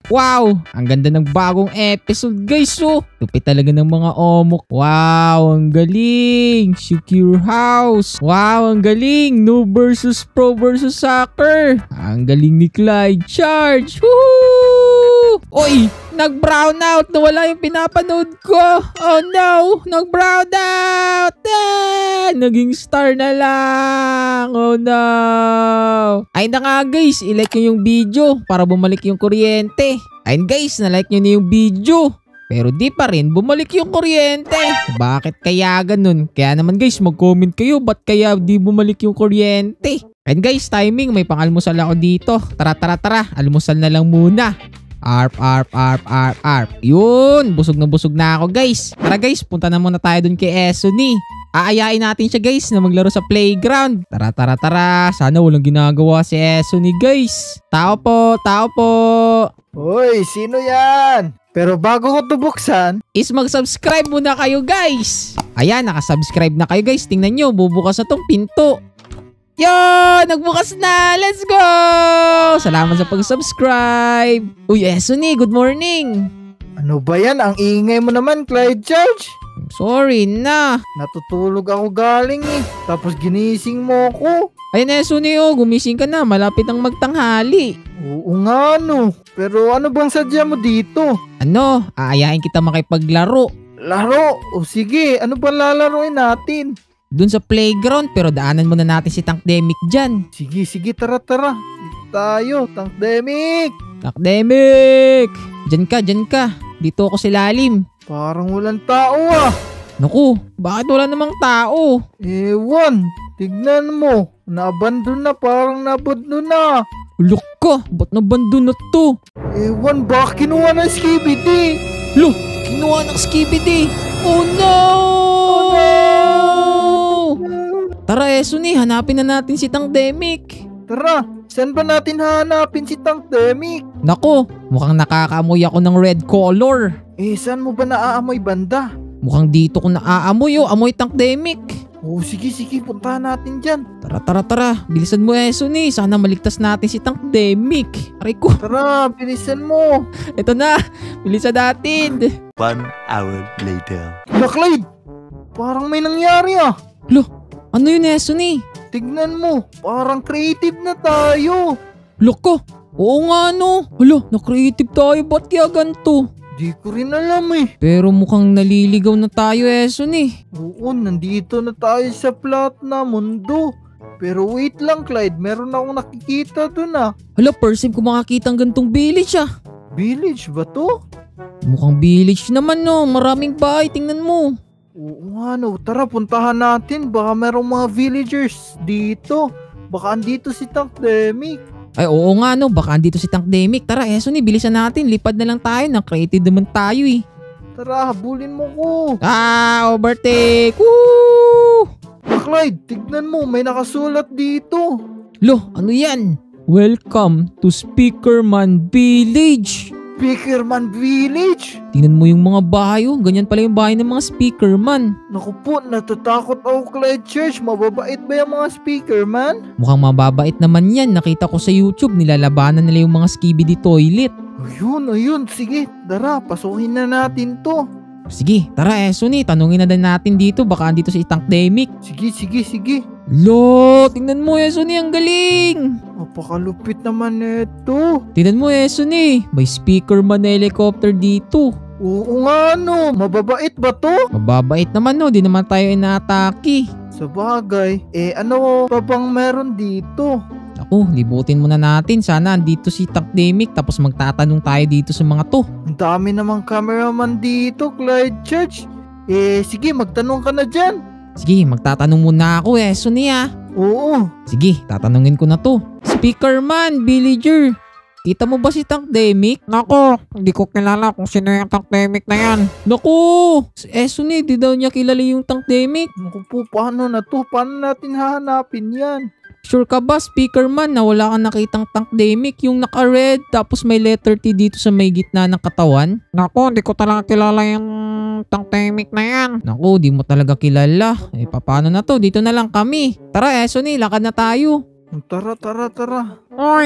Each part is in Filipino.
Wow, ang ganda ng bagong episode guys. Oh, lupit talaga ng mga omok. Wow, ang galing. Secure house. Wow, ang galing. Noob versus pro versus soccer. Ang galing ni Clyde. Charge. Woohoo! Oy, nag-brown out. Nawala yung pinapanood ko. Oh no, nag-brown out. Naging star na lang. Oh no. Ay na nga guys, i-like nyo yung video para bumalik yung kuryente. Ayun guys, na-like nyo na yung video. Pero di pa rin bumalik yung kuryente. Bakit kaya ganun? Kaya naman guys, mag-comment kayo. Ba't kaya di bumalik yung kuryente? Ayun guys, timing. May pang-almusal ako dito. Tara. Almusal na lang muna. Arp. Yun, busog na ako guys. Tara guys, punta na muna tayo dun kay Esuni. Aayain natin siya guys na maglaro sa playground. Tara. Sana walang ginagawa si Esuni guys. Tao po. Hoy, sino yan? Pero bago ko to buksan, is mag-subscribe muna kayo guys. Ayan, nakasubscribe na kayo guys. Tingnan nyo, bubukas na tong pinto. Yo, nagbukas na. Let's go! Salamat sa pag-subscribe. Uy, Esuni, good morning. ano ba yan? Ang ingay mo naman, Clyde Charge. Sorry na. Natutulog ako galing eh. Tapos ginising mo ko. Ayun, Esuni, oh, gumising ka na. Malapit ang magtanghali. Oo nga no. Pero ano bang sadya mo dito? Ano, aayain kita makipaglaro. Laro? O sige, ano ba lalaroin natin? Dun sa playground, pero daanan muna natin si Tankdemic dyan. Sige, tara. Dito tayo, Tankdemic. Tankdemic! Dyan ka. Dito ako sa lalim. Parang walang tao ah. Naku, bakit wala namang tao? Ewan, tignan mo. Naabandon na, parang nabandon na. Look ka, ba't nabandon na to? Ewan, baka kinuha ng skibidi. Look, kinuha ng skibidi. Oh no! Tara, Esuni, hanapin na natin si Tankdemic. Tara, saan ba natin hahanapin si Tankdemic? Nako, mukhang nakakaamoy ako ng red color. Saan mo ba naaamoy banda? Mukhang dito ko naaamoy, oh, amoy Tankdemic. Oh, sige, puntahan natin dyan. Tara. Bilisan mo, Esuni. Sana maligtas natin si Tankdemic. Aray ko. Tara, bilisan mo. Ito na. Bilisan natin. 1 hour later. Clyde, parang may nangyari ah. Lo, ano yun, Esuni? Tignan mo, parang creative na tayo. Loko. Oo nga no. Hala, na-creative tayo. Ba't kaya ganito? Di ko rin alam eh. Pero mukhang naliligaw na tayo, Esuni. Oo, nandito na tayo sa flat na mundo. Pero wait lang, Clyde, meron akong nakikita dun ah. Hala, first time ko makakita ang gantong village ah. Village ba to? Mukhang village naman no. Maraming bahay, tingnan mo. Oo nga no, tara puntahan natin. Baka merong mga villagers dito. Baka andito si Tankdemic. Ay, oo nga no. Baka andito si Tankdemic. Tara, Esuni, bilisan natin. Lipad na lang tayo. Na-creative naman tayo eh. Tara, habulin mo ko. Overtake! Woo! Clyde, tignan mo, may nakasulat dito. Lo, ano yan? Welcome to Speakerman Village. Speakerman Village? Tingnan mo yung mga bahay oh. Ganyan pala yung bahay ng mga Speakerman. Naku po, natatakot ako, Clyde Church. Mababait ba yung mga Speakerman? Mukhang mababait naman yan. Nakita ko sa YouTube, nilalabanan nila yung mga skibidi toilet. Ayun. Sige, tara, pasukin na natin to. Sige, tara Esuni. Tanungin na din natin dito. Baka andito si Tankdemic. Sige. Lo, tingnan mo Esuni, ang galing. Napakalupit naman ito. Tingnan mo Esuni, may Speakerman na helicopter dito. Oo nga no, mababait ba to? Mababait naman no, di naman tayo inaatake. Sa bagay, ano pa bang meron dito? Ako, libutin muna natin. Sana andito si Tankdemic tapos magtatanong tayo dito sa mga to. Ang dami namang cameraman dito, Clyde Church. Sige, magtanong ka na dyan. Sige, magtatanong muna ako Esuni ah. Oo. Sige, tatanungin ko na to. Speakerman, villager. Kita mo ba si Tankdemic? Nako, hindi ko kilala kung sino yung Tankdemic na yan. Naku! Si Esuni, di daw niya kilala yung Tankdemic. Naku po, paano na to? Paano natin hahanapin yan? Sure ka ba, Speakerman, na wala kang nakitang Tankdemic? Yung naka-red tapos may letter T dito sa may gitna ng katawan? Nako, hindi ko talaga kilala yung Tankdemic na yan. Naku, di mo talaga kilala. Paano na to? Dito na lang kami. Tara, Esuni, lakad na tayo. Tara. Oy,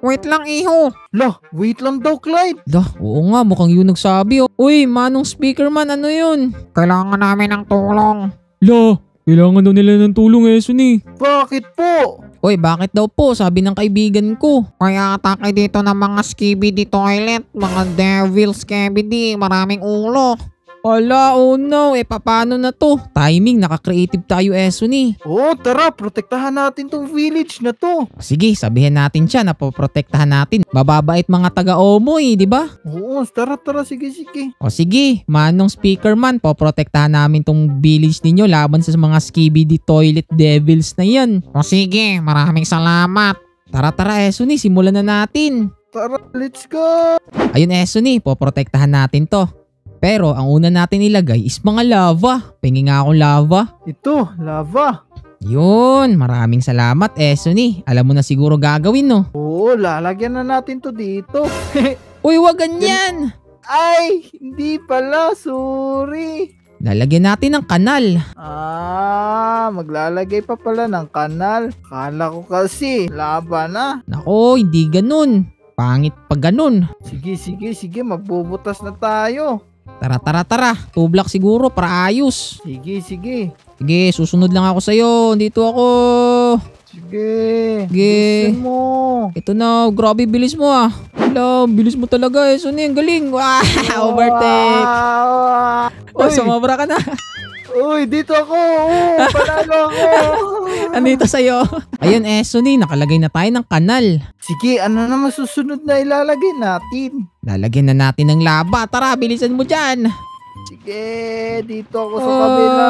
Wait lang, iho. Lah, wait lang daw, Clyde. Dah, oo nga, mukhang yun nagsabi. Oh. Uy, Manong Speakerman, ano yun? Kailangan namin ng tulong. Lah, kailangan daw nila ng tulong, Esuni. Bakit po? Uy, bakit daw po? Sabi ng kaibigan ko. Kaya atake dito ng mga skibidi toilet, mga devil skibidi, maraming ulo. Ala, oh no, paano na to? Timing, naka-creative tayo, Esuni. Oo, tara, protektahan natin tong village na to. Sige, sabihin natin siya na poprotektahan natin. Bababait mga taga-Omo di ba? Oo, tara, sige. O sige, Manong Speakerman, poprotektahan namin tong village ninyo laban sa mga skibidi toilet devils na yan. O sige, maraming salamat. Tara, Esuni, simulan na natin. Tara, let's go. Ayun, Esuni, poprotektahan natin to. Pero ang una natin ilagay is mga lava. Pengi nga akong lava. Ito, lava. Yun, maraming salamat, Esuni. Alam mo na siguro gagawin, no? Oo, lalagyan na natin to dito. Uy, wag ganyan! Ay, hindi pala, sorry. Lalagyan natin ng kanal. Maglalagay pa pala ng kanal. Kala ko kasi, lava na. Nako, hindi ganun. Pangit pag ganun. Sige, magbubutas na tayo. Tara. 2 block siguro para ayos. Sige. Sige, susunod lang ako sa'yo. Dito ako. Sige. Sige. Bilisan mo. Ito na, grabe bilis mo ah. Wala, bilis mo talaga. Esuni, ang galing. Wow, overtake. Oh, sumobra ka na. Uy, dito ako. Panalo ako. Andito sa'yo. Ayun, Esuni, nakalagay na tayo ng kanal. Sige, ano na masusunod na ilalagay natin? Lalagyan na natin ng lava. Tara, bilisan mo dyan. Sige, dito ako sa kabila.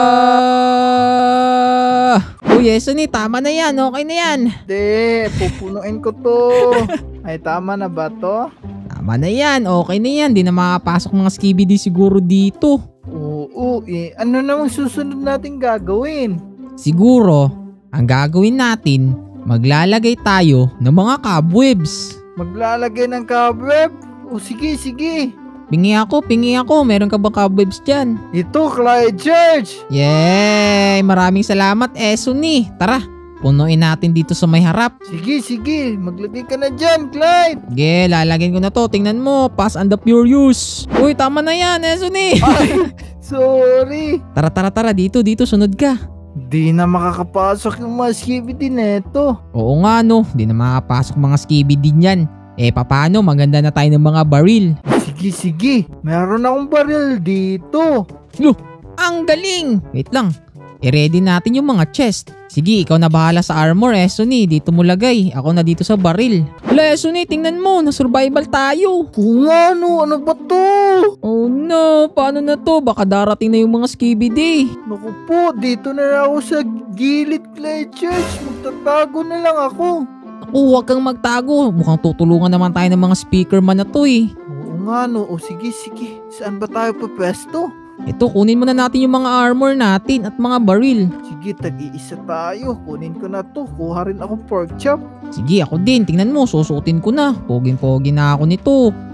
Uy, Esuni, tama na yan. Okay na yan. Hindi, pupunuin ko to. Ay, tama na ba to? Tama na yan. Okay na yan. Di na makapasok mga skibidi siguro dito. Oo, ano namang susunod natin gagawin? Siguro, ang gagawin natin, maglalagay tayo ng mga cobwebs. Maglalagay ng cobweb? O sige. Pingi ako. Meron ka ba cobwebs dyan? Ito, Clyde Church. Yay! Maraming salamat, Esuni. Tara, punuin natin dito sa may harap. Sige. Maglagay ka na dyan, Clyde. Sige, lalagyan ko na to. Tingnan mo, Fast and the Furious. Uy, tama na yan, Esuni. Ay, sorry. Tara. Dito, sunod ka. Di na makakapasok yung mga skibidi neto. Oo nga no, di na makapasok mga skibidi niyan. Paano? Maganda na tayo ng mga baril. Sige. Meron akong baril dito. Ang galing! Wait lang. I-ready natin yung mga chest. Sige, ikaw na bahala sa armor, Esuni. Dito mo lagay. Ako na dito sa baril. Wala, Esuni, tingnan mo. Na-survival tayo. Kung ano ba to? Oh no, paano na to? Baka darating na yung mga skibidi. Naku po, dito na ako sa gilid, Clyde Church. Magtatago na lang ako. Ako, huwag kang magtago. Mukhang tutulungan naman tayo ng mga speakerman na to Oo nga no. O sige. Saan ba tayo papesto? Ito, kunin muna natin yung mga armor natin at mga baril. Sige, tag-iisa tayo. Kunin ko na to. Kuha rin akong pork chop. Sige, ako din. Tingnan mo, susuotin ko na. Poging-pogi na ako nito.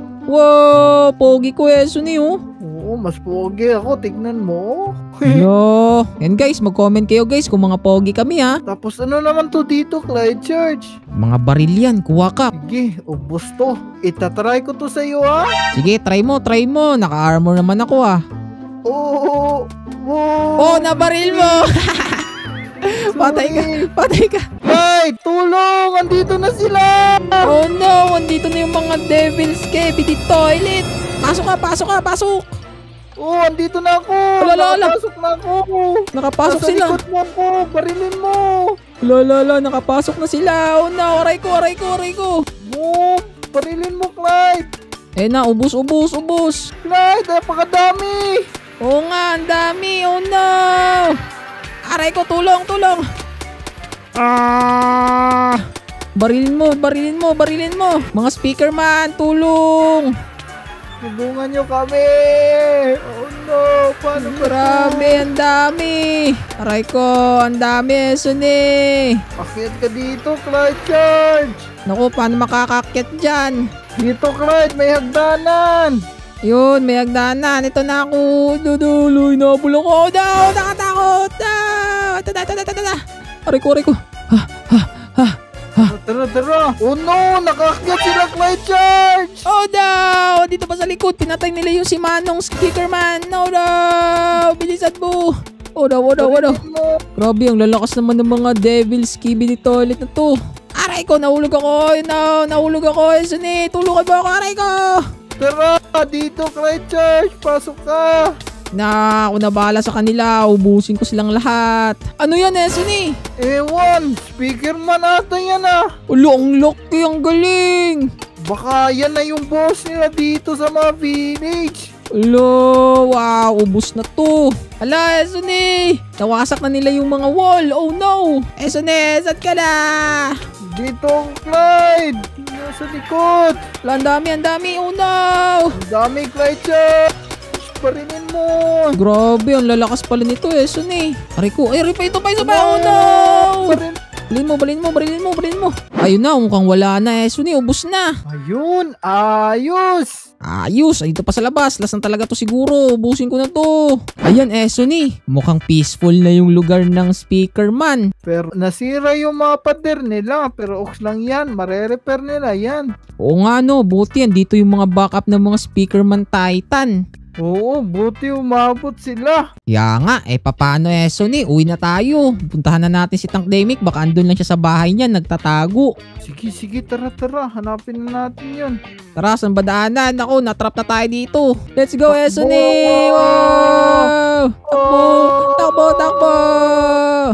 Wow, pogi ko Esuni Oo, mas pogi ako. Tignan mo. Yo, yan guys, mag-comment kayo guys kung mga pogi kami ha. Tapos ano naman to dito, Clyde Church? Mga baril yan, kuha ka. Sige, ubos to. Itatry ko to sa iyo ha. Sige, try mo. Naka-armor naman ako ha. Oo. Oh, nabaril mo! Patay ka. Clyde, tulong! Andito na sila! Oh no, andito na yung mga devil's skibidi toilet. Pasok ka. Oo, andito na ako! Ala. Nakapasok na ako! Nakapasok Nasa sila. likod mo ako! Barilin mo! Nakapasok na sila. Oh no, aray ko. Boom! Barilin mo, Clyde! Na, ubos. Clyde, napakadami! Oo nga, ang dami. Oh no! Aray ko, tulong! Barilin mo! Mga speakerman, tulong! Tulungan nyo kami! Oh no! Paano ba Grabe, ang dami! Aray ko, ang dami, Esuni! Akyat ka dito, Clyde Church! Naku, paano makakakyat dyan? Dito, Clyde, may hagdanan! Yun, may hagdanan. Ito na ako. Duduloy na bulong ko. No, nakatakot. No. Tada. Aray ko. Tara. Oh no, nakaakyat sila Clyde Charge! Oh no! Dito pa sa likod, pinatay nila yung si Manong Speaker Man. No! Bilisan mo! Oh no! Parinin mo. Grabe, ang lalakas naman ng mga Devil Skibidi Toilet na to. Aray ko, nahulog ako. No, nahulog ako. Suni, tulungan mo ako. Aray ko! Tara, dito Clyde Charge, pasok ka! Na, ako na bahala sa kanila. Ubusin ko silang lahat. Ano yan, Suni? Ewan, speaker man ata yan ah. Ulo, ang laki, ang galing. Baka yan na yung boss nila dito sa mga village. Ulo, wow, ubus na to. Hala, Suni. Nawasak na nila yung mga wall. Oh no. Suni, saan ka na? Dito ang Clyde, nasa likod. Wala, ang dami. Oh no. Ang dami Clyde Charge, parinin mo. Grabe, ang lalakas pala nito, Suni. Aray ko, ay, isa pa. Oh no. Parin. Balin mo. Ayun na, mukhang wala na, Suni. Ubus na. Ayun, ayos. Ayos, ay dito pa sa labas. Last na talaga to siguro. Ubusin ko na to. Ayan, Suni. Mukhang peaceful na yung lugar ng Speaker Man. Pero nasira yung mga pader nila. Pero ox lang yan, mare-repair nila yan. Oo nga no, buti yan. Dito yung mga backup ng mga Speaker Man Titan. Oo, buti umabot sila. Kaya nga, papaano, Suni? Uwi na tayo. Puntahan na natin si Tank Demic. Baka andun lang siya sa bahay niya, nagtatago. Sige, tara. Hanapin na natin yun. Tara, saan ba daanan? Ako, natrap na tayo dito. Let's go, Takbo! Suni! Wow! Takbo!